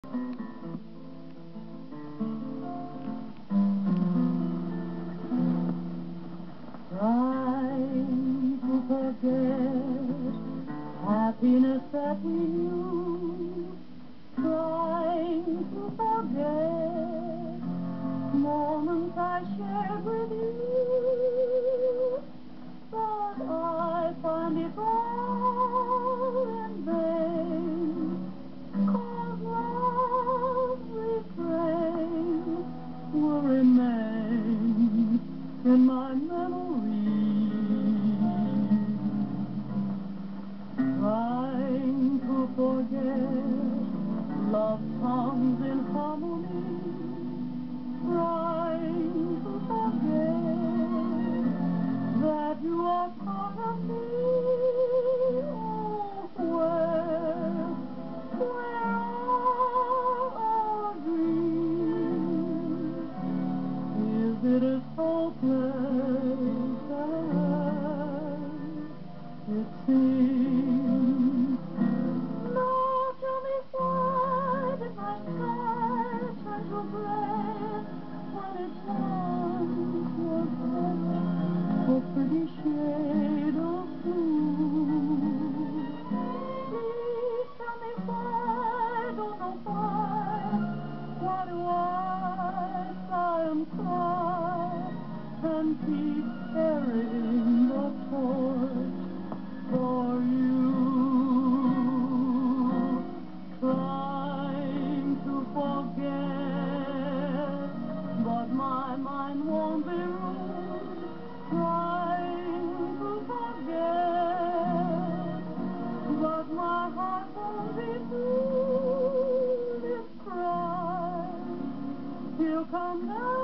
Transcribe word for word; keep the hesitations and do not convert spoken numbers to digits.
Trying to forget happiness that we knew, trying to forget moments I shared with you, but I find it all in vain, 'cause love's refrain will remain in my memory. Trying to forget love songs in harmony, trying to forget that you are part of me. Oh, where, where are our dreams? Is it as hopeless as it seems? Now tell me, why did my sky turn to gray when it once was such a pretty shade of blue? Please tell me why, don't know why, why do I sigh and cry and keep carrying the torch for you? Trying to forget, but my mind won't be ruled. Trying to forget, but my heart won't be moved. If cry, he'll come back.